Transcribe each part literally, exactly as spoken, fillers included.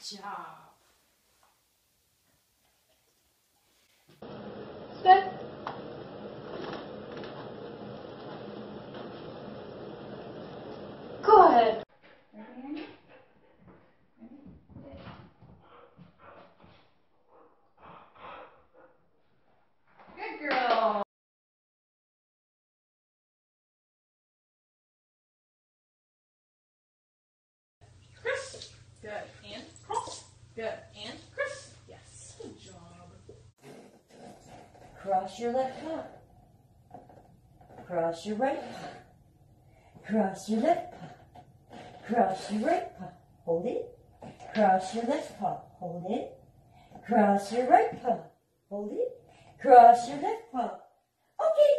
job. Step. Go ahead. Ready, Andy? Ready? Good girl. Chris. Good. And cross. Good. And Chris. Yes. Good job. Cross your left paw. Cross your right paw. Cross your left paw. Cross your right paw. Hold it. Cross your left paw. Hold it. Cross your right paw. Hold it. Cross your left paw. Okay.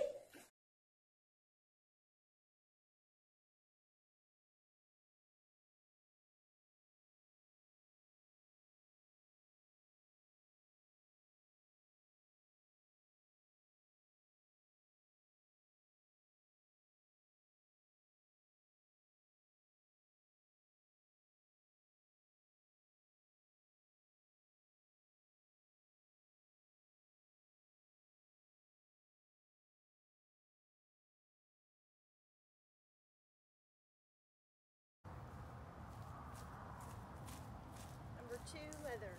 Number two, leather.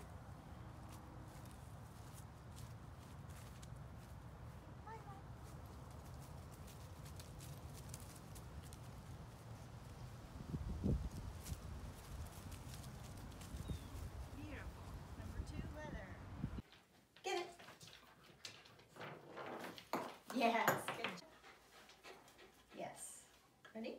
Beautiful. Number two, leather. Get it. Yes. Good. Yes. Ready?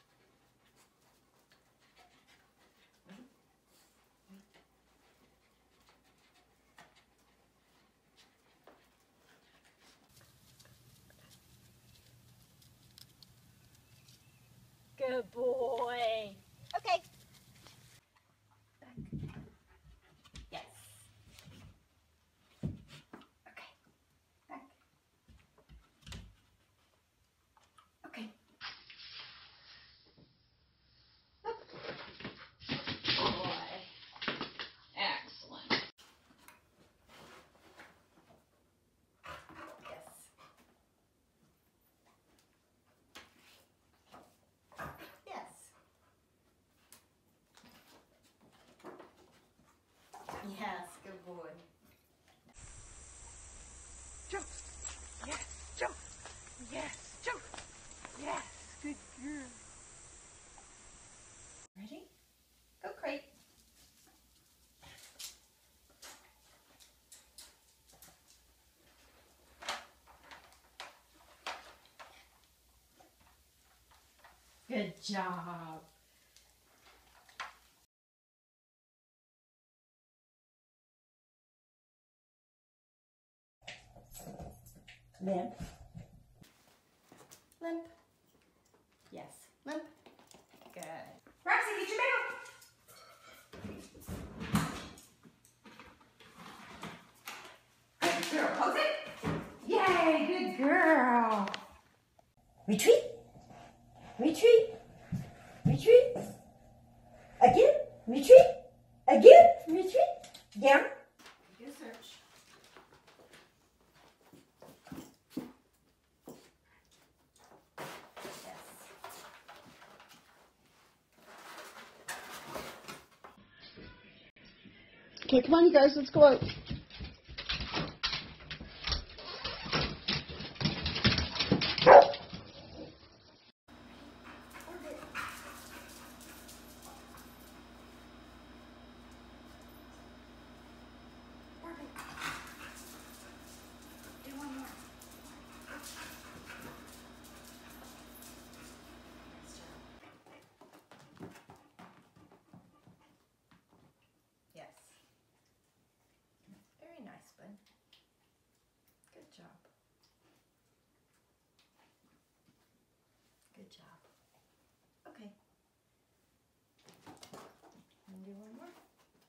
Good boy. Okay. Back. Yes. Okay. Back. Okay. Up. Good boy. Excellent. Yes. Yes. Yes, good boy. Jump. Yes. Jump. Yes. Jump. Yes. Good girl. Ready? Go crate. Good job. Limp. Limp. Yes. Limp. Good. Roxy, get your bell. Good girl. Pose it. Yay, good girl. Retreat. Retreat. Retreat. Again. Retreat. Again. Retreat. Down. Good search. Yes. Okay, come on, you guys. Let's go out. Orbit. Orbit. Do one more. Nice job. Yes. Very nice, bud. Good job. Good job. Okay. And do one more.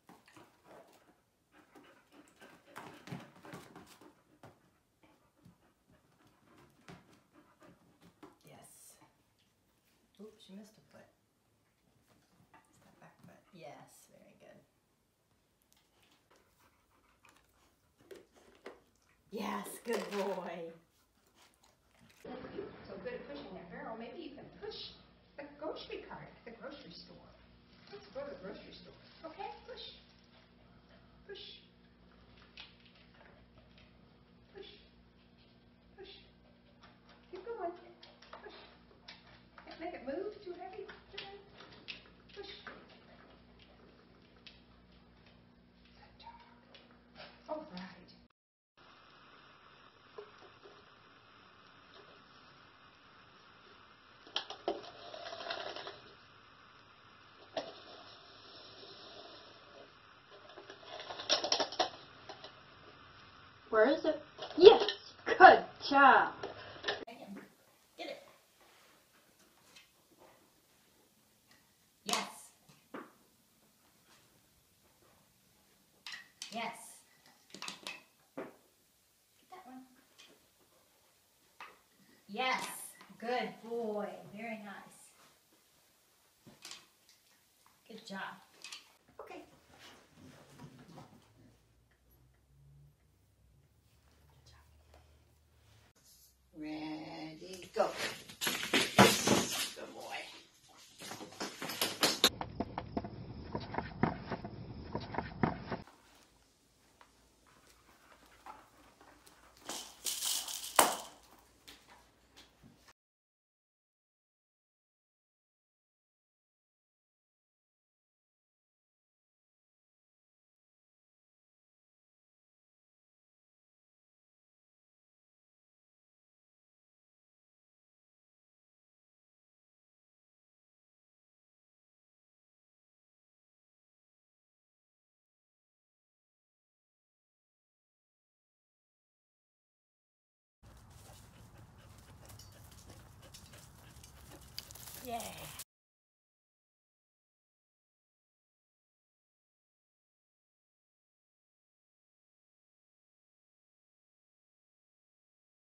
Yes. Oops, she missed a foot. Step back foot. Yes, very good. Yes, good boy. So good at pushing that barrel, maybe you can push the grocery cart at the grocery store. Let's go to the grocery store. Okay, push. Push. Push. Push. Keep going. Push. Can't make it move. Too heavy. Too heavy. Push. Good job. All right. Where is it? Yes! Good job! Get it. Yes. Yes. Get that one. Yes. Good boy. Very nice. Good job. Okay. Ready, go. Good boy. Yeah.